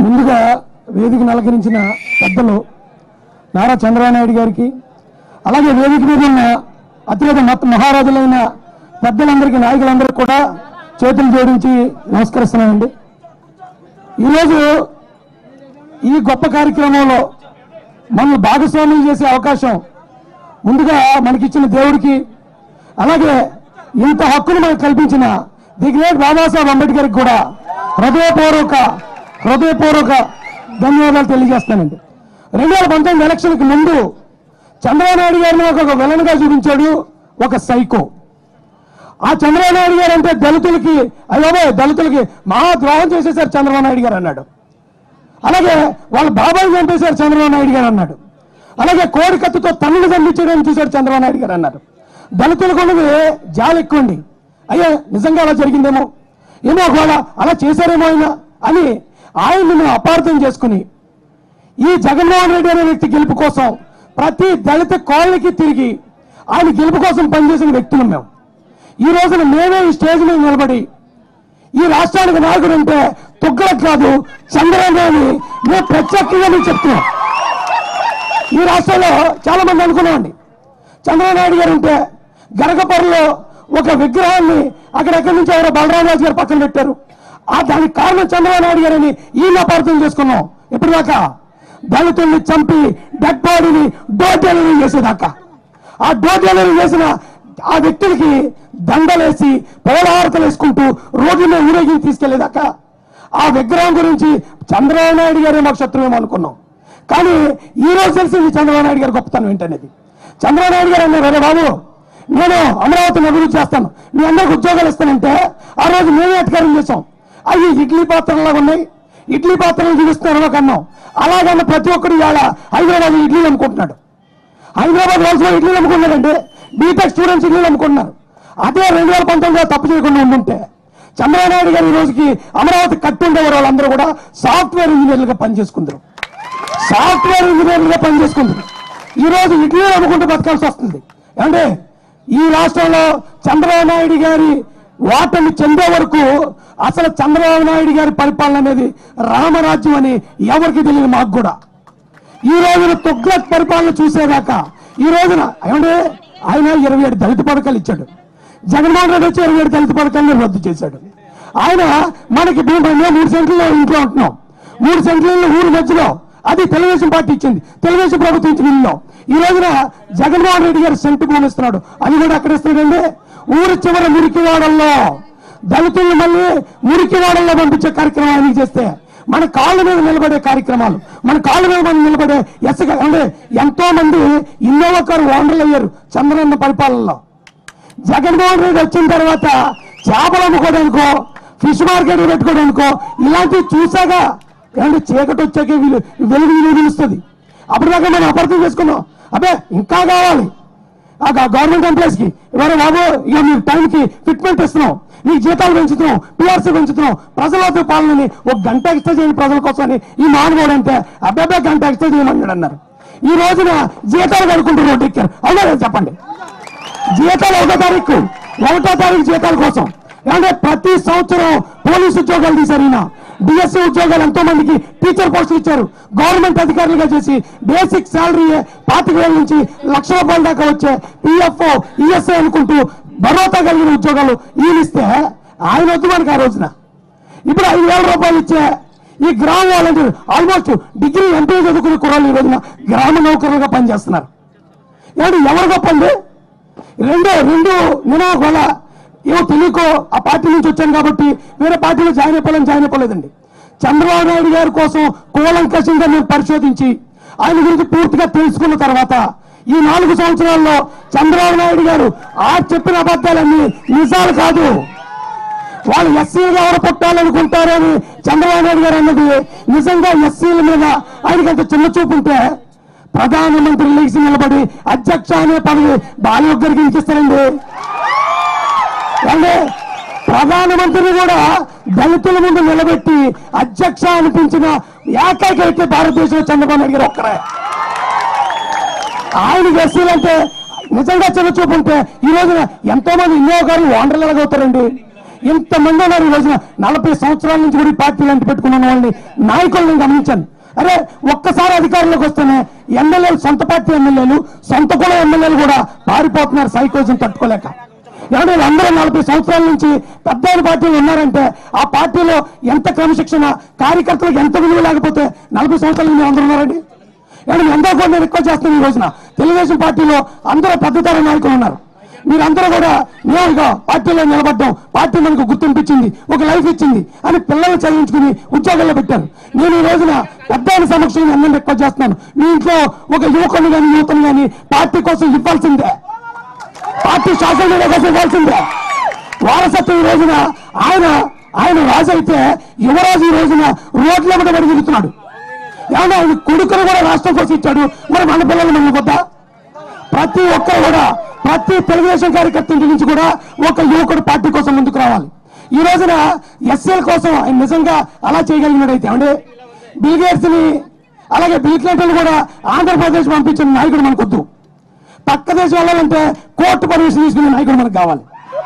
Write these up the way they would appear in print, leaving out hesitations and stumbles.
ముందుగా వేదికను అలంకరించిన పెద్దలు నారా చంద్రబాబు నాయుడు గారికి, అలాగే వేదిక మీద ఉన్న అతిరథ మహారాజులైన పెద్దలందరికీ, నాయకులందరికీ కూడా చేతులు జోడించి నమస్కరిస్తున్నానండి. ఈరోజు ఈ గొప్ప కార్యక్రమంలో మనల్ని భాగస్వామ్యం చేసే అవకాశం ముందుగా మనకిచ్చిన దేవుడికి, అలాగే ఇంత హక్కును మనకు కల్పించిన ది గ్రేట్ బాబాసాహెబ్ అంబేద్కర్కి కూడా హృదయపూర్వక ధన్యవాదాలు తెలియజేస్తానండి. 2019 ఎలక్షన్కి ముందు చంద్రబాబు నాయుడు గారిని ఒక విలన్గా చూపించాడు ఒక సైకో. ఆ చంద్రబాబు నాయుడు గారు అంటే దళితులకి మహాద్రోహం చేసేశారు చంద్రబాబు నాయుడు గారు అన్నాడు. అలాగే వాళ్ళ బాబాయ్ చంపేశారు చంద్రబాబు నాయుడు గారు అన్నాడు. అలాగే కోడి కత్తితో తన్నులు చంపించడానికి చూశారు చంద్రబాబు నాయుడు గారు అన్నారు. దళితులకు ఉన్నది జాలి ఎక్కువండి. అయ్యా నిజంగా అలా జరిగిందేమో, ఒకవేళ అలా చేశారేమో అని ఆయన్ని మేము అపార్థం చేసుకుని ఈ జగన్మోహన్ రెడ్డి అనే వ్యక్తి గెలుపు కోసం ప్రతి దళిత కాలనీకి తిరిగి ఆయన గెలుపు కోసం పనిచేసిన వ్యక్తులు మేము. ఈ రోజున మేమే ఈ స్టేజ్ మీద నిలబడి ఈ రాష్ట్రానికి నాయకుడు అంటే తుగ్గలకు కాదు చంద్రబాబు నాయుడు మేము ప్రత్యేకంగా మీకు చెప్తున్నాం. ఈ రాష్ట్రంలో చాలా మంది అనుకున్నామండి, చంద్రబాబు నాయుడు గారు ఉంటే గరగపొరలో ఒక విగ్రహాన్ని అక్కడెక్కడి నుంచి ఎవరో బలరామరాజు గారు పక్కన పెట్టారు, దానికి కారణం చంద్రబాబు నాయుడు గారని ఈయన అపార్థం చేసుకున్నాం. ఇప్పటిదాకా దళితుల్ని చంపి డెడ్ బాడీని డోర్ డెలివరీ చేసేదాకా, ఆ డోర్ డెలివరీ చేసిన ఆ వ్యక్తులకి దండలేసి పోలహారతలు వేసుకుంటూ రోడ్ల మీద ఊరేగి తీసుకెళ్లేదాకా ఆ విగ్రహం గురించి చంద్రబాబు నాయుడు గారే మాకు శత్రువేమో అనుకున్నాం. కానీ ఈ రోజు తెలిసింది చంద్రబాబు నాయుడు గారు గొప్పతనం ఏంటనేది. చంద్రబాబు నాయుడు గారు అన్నారు, అరే బాబు నేను అమరావతిని అభివృద్ధి చేస్తాను, మీ అందరికి ఉద్యోగాలు ఇస్తానంటే ఆ రోజు మేమే అధికారం చేశాం. అవి ఇడ్లీ పాత్రలాగా ఉన్నాయి, ఇడ్లీ పాత్రలు చూపిస్తున్నారు కన్నాం. అలాగన్న ప్రతి ఒక్కరు ఇవాళ హైదరాబాద్ ఇడ్లీలు అమ్ముకుంటున్నాడు. హైదరాబాద్ వాళ్ళలో ఇడ్లీలు అమ్ముకున్నాడంటే బీటెక్ స్టూడెంట్స్ ఇడ్లీలు అమ్ముకుంటున్నారు. అదే 2019 తప్పు చేయకుండా ఉండుంటే చంద్రబాబు నాయుడు గారు ఈ రోజుకి అమరావతి కట్టుండేవారు వాళ్ళందరూ కూడా సాఫ్ట్వేర్ ఇంజనీర్లుగా పనిచేసుకుందరు. ఈ రోజు ఇడ్లీలు అమ్ముకుంటూ బతకాల్సి వస్తుంది. అంటే ఈ రాష్ట్రంలో చంద్రబాబు నాయుడు గారి ఓటమి చెందే వరకు అసలు చంద్రబాబు నాయుడు గారి పరిపాలన అనేది రామరాజ్యం అని ఎవరికి తెలియదు. మాకు కూడా ఈ రోజున తుగ్లక్ పరిపాలన చూసేదాకా ఈ రోజున ఏమంటే ఆయన 27 దళిత పథకాలు ఇచ్చాడు. జగన్మోహన్ రెడ్డి వచ్చి 27 దళిత పథకాలను రద్దు చేశాడు. ఆయన మనకి 3 సెంట్లలో ఇంట్లో ఉంటున్నాం, 3 సెంట్లలో ఊరు మధ్యలో, అది తెలుగుదేశం పార్టీ ఇచ్చింది, తెలుగుదేశం ప్రభుత్వం ఇచ్చిన ఇల్లు. ఈ రోజున జగన్మోహన్ రెడ్డి గారు సెంటు భూమి ఇస్తున్నాడు, అది కూడా ఎక్కడ ఇస్తున్నాడండి? ఊరి చివర మురికివాడల్లో దళితులను మళ్ళీ మురికివాడల్లో పంపించే కార్యక్రమాలు చేస్తే మన కాళ్ళ మీద నిలబడే కార్యక్రమాలు, మన కాళ్ళ మీద మనం నిలబడే అంటే ఎంతో మంది ఇన్నోవా కారు ఓనర్లు అయ్యారు చంద్రన్న పరిపాలనలో. జగన్మోహన్ రెడ్డి వచ్చిన తర్వాత చేపలు అమ్ముకోవడానికో ఫిష్ మార్కెట్ పెట్టుకోవడానికో ఇలాంటివి చూసాగా ఏమంటే చీకటి వచ్చాక వెలుగు తెలుస్తుంది. అప్పటిదాకా మనం అపార్థం చేసుకున్నాం, అబ్బే ఇంకా కావాలి ఆ గవర్నమెంట్ ఎంప్లాయీస్ కి, ఇవాళ బాబు ఇక మీరు టైంకి ఫిట్మెంట్ ఇస్తున్నాం, నీ జీతాలు పెంచుతున్నాం, పిఆర్సీ పెంచుతున్నాం, ప్రజలతో పాలనని 1 గంట ఎక్స్ట్రా చేయండి ప్రజల కోసం అని ఈ మానవుడు అంటే అబ్బాయి గంట ఎక్స్ట్రా చేయమన్నాడు అన్నారు. ఈ రోజున జీతాలు కడుక్కుంటూ రోడ్డు ఎక్కారు. అవునా చెప్పండి, జీతాలు 1వ తారీఖు జీతాల కోసం అంటే ప్రతి సంవత్సరం పోలీసు ఉద్యోగాలు తీశారు. ఈయన డిఎస్సీ ఉద్యోగాలు ఎంతో మందికి టీచర్ పోస్టులు ఇచ్చారు. గవర్నమెంట్ అధికారులుగా చేసి బేసిక్ శాలరీ 25,000 నుంచి ₹1,00,000 దాకా వచ్చే పిఎఫ్ఓ ఈఎస్ఐ అనుకుంటూ భరోసా కలిగిన ఉద్యోగాలు ఈయన ఇస్తే ఆయన వద్దు మనకి ఆ రోజున. ఇప్పుడు ₹5,000 ఇచ్చే ఈ గ్రామ వాలంటీర్ ఆల్మోస్ట్ డిగ్రీ ఎంపీ చదువుకునే కుర్రాళ్ళు ఈ రోజున గ్రామ నౌకరులుగా పనిచేస్తున్నారు. ఎవరు గొప్పండి? రెండు నేను ఒకవేళ ఏమో తెలియకో ఆ పార్టీ నుంచి వచ్చాను కాబట్టి వేరే పార్టీలో జాయిన్ అయిపోలేదండి. చంద్రబాబు నాయుడు గారి కోసం కూలంకషంగా నేను పరిశోధించి ఆయన గురించి పూర్తిగా తెలుసుకున్న తర్వాత ఈ 4 సంవత్సరాల్లో చంద్రబాబు నాయుడు గారు చెప్పిన అబద్ధాలన్నీ నిజాలు కాదు. వాళ్ళు ఎస్సీలుగా ఎవరు పుట్టాలనుకుంటారని చంద్రబాబు నాయుడు గారు అన్నది నిజంగా ఎస్సీల మీద ఆయనకి అంత చిన్న చూపు ఉంటే ప్రధానమంత్రి లేచి నిలబడి అధ్యక్ష అనే పదవి బాలయ్య గారికి ఇచ్చిస్తారండి. అంటే ప్రధానమంత్రిని కూడా దళితుల ముందు నిలబెట్టి అధ్యక్ష అనిపించిన ఏకైక వ్యక్తి భారతదేశంలో చంద్రబాబు నాయుడు గారు ఒక్కరే. ఆయనకి ఎస్సీలంటే నిజంగా చిన్న చూపు ఉంటే ఈ రోజున ఎంతో మంది ఇన్నోవా గారు ఓనర్లు ఎలాగవుతారండి? ఇంతమంది ఉన్నారు ఈ రోజున 40 సంవత్సరాల నుంచి కూడా ఈ పార్టీలు అంటి పెట్టుకున్న వాళ్ళని నాయకులను గమనించాను. అరే ఒక్కసారి అధికారంలోకి వస్తేనే ఎమ్మెల్యేలు, సొంత పార్టీ ఎమ్మెల్యేలు, సొంత కుల ఎమ్మెల్యేలు కూడా పారిపోతున్నారు సైకోజం తట్టుకోలేక. ఏమంటే అందరూ 40 సంవత్సరాల నుంచి పెద్ద పార్టీలు ఉన్నారంటే ఆ పార్టీలో ఎంత క్రమశిక్షణ, కార్యకర్తలకు ఎంత విలువ లేకపోతే 40 సంవత్సరాల నుంచి అందరూ ఉన్నారండి. ఏమంటే అందరూ కూడా నేను రిక్వెస్ట్ చేస్తాను, ఈ రోజున తెలుగుదేశం పార్టీలో అందరూ పెద్దతర నాయకులు ఉన్నారు. మీరందరూ కూడా మేము ఇక పార్టీలో నిలబడ్డాం, పార్టీ మనకు గుర్తింపించింది, ఒక లైఫ్ ఇచ్చింది అని పిల్లలు చదివించుకుని ఉద్యోగాల్లో పెట్టారు. నేను ఈ రోజున పెద్ద సమక్షంలో అందరినీ రిక్వెస్ట్ చేస్తున్నాను, మీ ఇంట్లో ఒక యువకుని కానీ యువతను కానీ పార్టీ కోసం ఇవ్వాల్సిందే, పార్టీ సోషల్ మీడియా కోసం ఇవ్వాల్సిందే. వారసత్వం ఈ రోజున ఆయన రాజు అయితే యువరాజు ఈ రోజున రోడ్ల మీద పడి తిరుగుతున్నాడు. ఏమన్నా ఆయన కొడుకును కూడా రాష్ట్రం కోసం ఇచ్చాడు, మరి మన పిల్లలు మన వద్దా? ప్రతి ఒక్కరు కూడా, ప్రతి తెలుగుదేశం కార్యకర్త ఇంటి నుంచి కూడా ఒక యువకుడు పార్టీ కోసం ముందుకు రావాలి. ఈ రోజున ఎస్ఎల్ కోసం ఆయన నిజంగా అలా చేయగలిగినట్టయితే అంటే బిల్ గేట్స్ ని, అలాగే బిల్ క్లింటన్ కూడా ఆంధ్రప్రదేశ్ పంపించిన నాయకుడు మనకొద్దు. పక్క దేశం వెళ్ళాలంటే కోర్టు పర్మిషన్ తీసుకునే నాయకుడు మనకు కావాలి.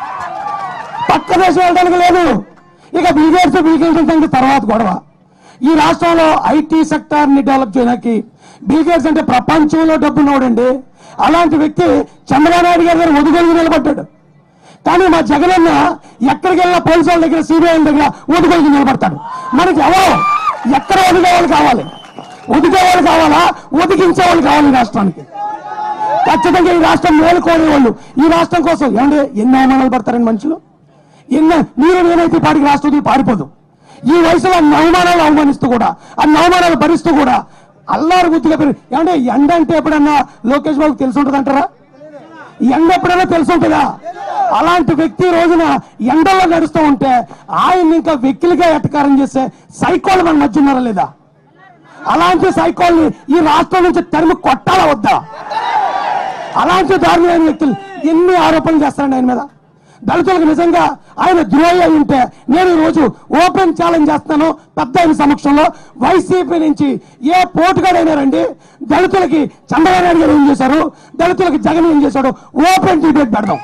పక్క దేశం వెళ్ళడానికి లేదు. ఇక బిల్ గేట్స్, బిల్ క్లింటన్ తర్వాత గొడవ. ఈ రాష్ట్రంలో ఐటీ సెక్టార్ ని డెవలప్ చేయడానికి బిల్ గేట్స్ అంటే ప్రపంచంలో డబ్బున్నవాడండి. అలాంటి వ్యక్తి చంద్రబాబు నాయుడు గారి దగ్గర ఒదుగొలిగి నిలబడ్డాడు. కానీ మా జగనన్న ఎక్కడికి వెళ్ళినా పోలీసు వాళ్ళ దగ్గర, సిబిఐ దగ్గర ఒదుగొలిగి నిలబడతాడు. మనకి ఎవరో ఎక్కడ ఒదిగేవాళ్ళు కావాలి? ఒదిగేవాళ్ళు కావాలా, ఒదిగించేవాళ్ళు కావాలి? రాష్ట్రానికి ఖచ్చితంగా ఈ రాష్ట్రం మేలుకోలేవాళ్ళు, ఈ రాష్ట్రం కోసం ఏమంటే ఎన్ని అవమానాలు పడతారని మనుషులు. మీరు నేనైతే పాటికి రాష్ట్రం పారిపోదు. ఈ వయసులో అన్ని అవమానాలు అవమానిస్తూ కూడా, అన్ని అవమానాలు భరిస్తూ కూడా అల్లారు గుర్తుగా ఏమంటే ఎండ అంటే ఎప్పుడన్నా లోకేష్ బాబుకి తెలిసి ఉంటుంది అంటారా? ఎండ ఎప్పుడైనా తెలిసి ఉంటుందా? అలాంటి వ్యక్తి రోజున ఎండలో నడుస్తూ ఉంటే ఆయన ఇంకా వెక్కిలిగా ఎటకారం చేసే సైకోలు మన మధ్య ఉన్నారా లేదా? అలాంటి సైకోల్ని ఈ రాష్ట్రం నుంచి తరిమి కొట్టాలా వద్దా? అలాంటి దారుణమైన వ్యక్తులు ఎన్ని ఆరోపణలు చేస్తారండి ఆయన మీద. దళితులకు నిజంగా ఆయన ద్రోహి అయి ఉంటే నేను ఈ రోజు ఓపెన్ ఛాలెంజ్ చేస్తున్నాను పెద్ద ఆయన సమక్షంలో. వైసీపీ నుంచి ఏ పోటుగాడైనారండి, దళితులకి చంద్రబాబు నాయుడు గారు ఏం చేశారు, దళితులకి జగన్ ఏం చేశాడు, ఓపెన్ డిబేట్ పెడదాం,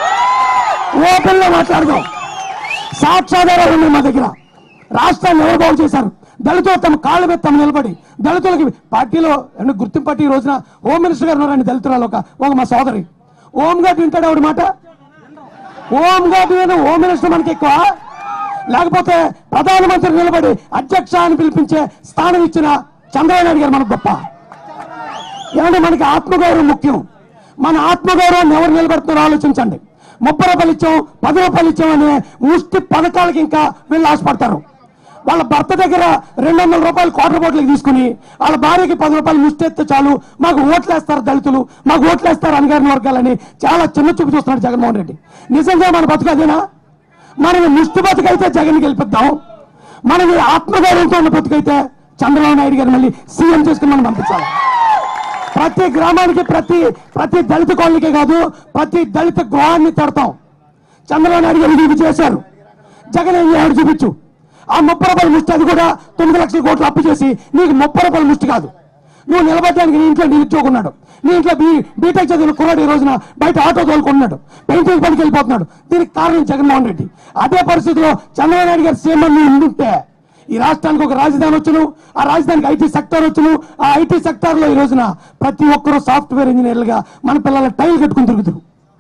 ఓపెన్ లో మాట్లాడదాం. సాక్ష్యాధారాలు ఉన్నాయి మా దగ్గర. రాష్ట్రాన్ని ఎవరు బాగు చేశారు? దళితులు తమ కాళ్ళ మీద తమ నిలబడి దళితులకి పార్టీలో గుర్తింపు పట్టి ఈ రోజున హోమ్ మినిస్టర్ గారు ఉన్నారండి దళితురాలు, ఒక మా సోదరి హోమ్ గార్డ్ వింటాడు ఆవిడ మాట. హోమ్ గార్డ్ మీద హోమ్ మినిస్టర్ మనకి ఎక్కువ, లేకపోతే ప్రధానమంత్రి నిలబడి అధ్యక్ష అని పిలిపించే స్థానం ఇచ్చిన చంద్రబాబు నాయుడు గారు మనకు గొప్ప. ఏమంటే మనకి ఆత్మగౌరవం ముఖ్యం. మన ఆత్మగౌరవాన్ని ఎవరు నిలబెడుతున్నారో ఆలోచించండి. 30 రూపాయలు ఇచ్చాం, 10 రూపాయలు ఇచ్చాం అనే ముష్టి పథకాలకి ఇంకా వీళ్ళు ఆశపడతారు. వాళ్ళ భర్త దగ్గర 200 రూపాయలు క్వార్టర్ బాటిల్కి తీసుకుని వాళ్ళ భార్యకి 10 రూపాయలు ముష్టి ఎత్తే చాలు మాకు ఓట్లేస్తారు దళితులు, మాకు ఓట్లేస్తారు అణగారిన వర్గాలని చాలా చిన్న చూపు చూస్తున్నాడు జగన్మోహన్ రెడ్డి. నిజంగా మన బతుకు అదేనా? మనకి ముష్టి బతుకైతే జగన్ గెలిపిద్దాం, మనకి ఆత్మగౌరవంతో ఉన్న బతుకైతే చంద్రబాబు నాయుడు గారు మళ్ళీ సీఎం చేసుకుని మనం పంపించాలి. ప్రతి గ్రామానికి, ప్రతి దళిత కాలనీకే కాదు, ప్రతి దళిత గృహాన్ని తడతాం. చంద్రబాబు నాయుడు గారు ఇది చేశారు, జగన్ ఏం చేయాడు చూపించు. ఆ 30 రూపాయల ముష్టి, అది కూడా 9 లక్షల కోట్లు అప్పు చేసి నీకు 30 రూపాయల ముష్టి కాదు. నువ్వు నిలబడడానికి నీ ఇంట్లో నిరుద్యోగం ఉన్నాడు, నీ ఇంట్లో బీటెక్ చదివిన కుర్రాడు ఈ రోజున బయట ఆటో తోలుకున్నాడు, పెయింటింగ్ పనికి వెళ్ళిపోతున్నాడు. దీనికి కారణం జగన్మోహన్ రెడ్డి. అదే పరిస్థితిలో చంద్రబాబు నాయుడు గారు సీఎం ఉండుంటే ఈ రాష్ట్రానికి ఒక రాజధాని వచ్చును, ఆ రాజధానికి ఐటీ సెక్టర్ వచ్చును. ఆ ఐటీ సెక్టర్ లో ఈ రోజున ప్రతి ఒక్కరూ సాఫ్ట్వేర్ ఇంజనీర్లుగా మన పిల్లల టైల్ కట్టుకుని తిరుగుతారు.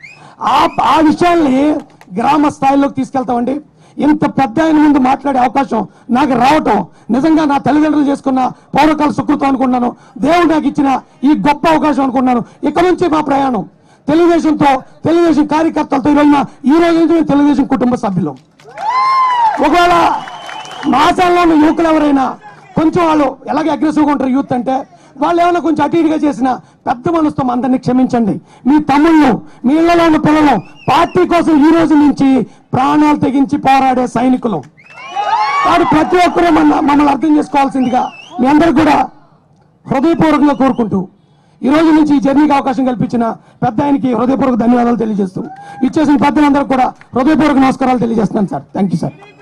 ఆ విషయాల్ని గ్రామ స్థాయిలోకి తీసుకెళ్తామండి. ఇంత పెద్ద ఆయన ముందు మాట్లాడే అవకాశం నాకు రావటం నిజంగా నా తల్లిదండ్రులు చేసుకున్న పౌరకాల సుకృతం అనుకున్నాను. దేవుడు నాకు ఇచ్చిన ఈ గొప్ప అవకాశం అనుకున్నాను. ఇక నుంచి మా ప్రయాణం తెలుగుదేశంతో, తెలుగుదేశం కార్యకర్తలతో. ఈ రోజు నుంచి తెలుగుదేశం కుటుంబ సభ్యులు. ఒకవేళ మాసాల్లో ఉన్న యువకులు ఎవరైనా కొంచెం వాళ్ళు ఎలాగ అగ్రెసివ్గా ఉంటారు యూత్ అంటే, వాళ్ళు ఏమైనా కొంచెం అటు ఇటుగా చేసిన పెద్ద మనసుతో అందరినీ క్షమించండి. మీ తమ్ముళ్ళు, మీ ఇళ్లలో ఉన్న పిల్లలు పార్టీ కోసం ఈ రోజు నుంచి ప్రాణాలు తెగించి పోరాడే సైనికులు. వాడు ప్రతి ఒక్కరూ మమ్మల్ని అర్థం చేసుకోవాల్సిందిగా మీ అందరికి కూడా హృదయపూర్వకంగా కోరుకుంటూ ఈ రోజు నుంచి ఈ జర్నీకి అవకాశం కల్పించిన పెద్ద ఆయనకి హృదయపూర్వక ధన్యవాదాలు తెలియజేస్తూ ఇచ్చేసిన పెద్దలందరికీ కూడా హృదయపూర్వక నమస్కారాలు తెలియజేస్తున్నాను సార్. Thank you sir.